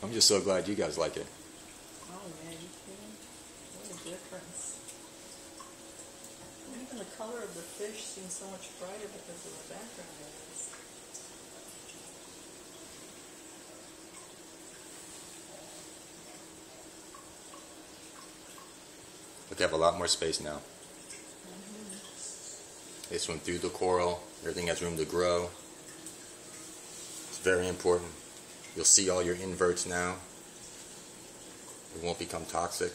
I'm just so glad you guys like it. Oh man, you kidding? What a difference. Even the color of the fish seems so much brighter because of the background it is. But they have a lot more space now. They swim through the coral. Everything has room to grow. It's very important. You'll see all your inverts now. It won't become toxic.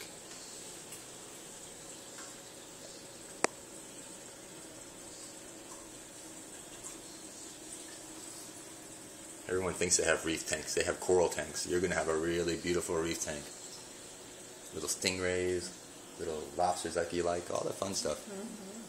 Everyone thinks they have reef tanks. They have coral tanks. You're going to have a really beautiful reef tank. Little stingrays, little lobsters like you like, all that fun stuff.